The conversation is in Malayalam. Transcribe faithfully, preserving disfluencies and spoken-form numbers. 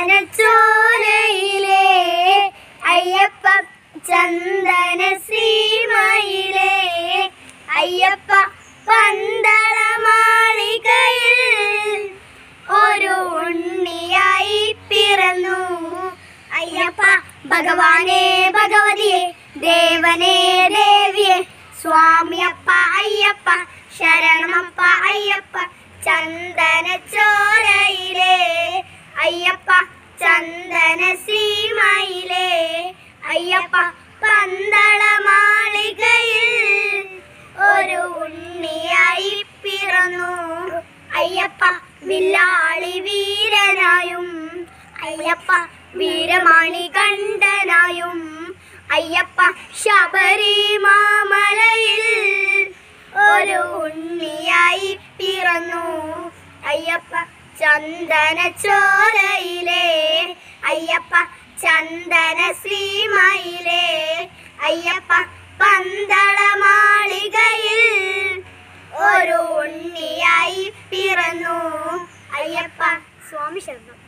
ചന്ദനച്ചോലയിലെ അയ്യപ്പ ചന്ദന സീമയിലെ അയ്യപ്പ പന്തളമാളികയിൽ ഒരു ഉണ്ണിയായി പിറന്നു. അയ്യപ്പ ഭഗവാനെ ഭഗവതിയെ ദേവനെ ദേവിയെ സ്വാമിയപ്പ അയ്യപ്പ ശരണമപ്പ അയ്യപ്പ ചന്ദനച്ചോലയിലെ അയ്യപ്പ ചന്ദന സീമയിലെ അയ്യപ്പ പന്തളമാളികയിൽ ഒരു ഉണ്ണിയായി പിറന്നു. അയ്യപ്പ വില്ലാളി വീരനായും അയ്യപ്പ വീരമണി കണ്ഠനായും അയ്യപ്പ ശബരിമലയിൽ ഒരു ഉണ്ണിയായി പിറന്നു. അയ്യപ്പ ചന്ദനച്ചോലയിലെ അയ്യപ്പ ചന്ദന സീമയിലെ അയ്യപ്പ പന്തളമാളികയിൽ ഒരു ഉണ്ണിയായി പിറന്നു. അയ്യപ്പ സ്വാമി ശരണം.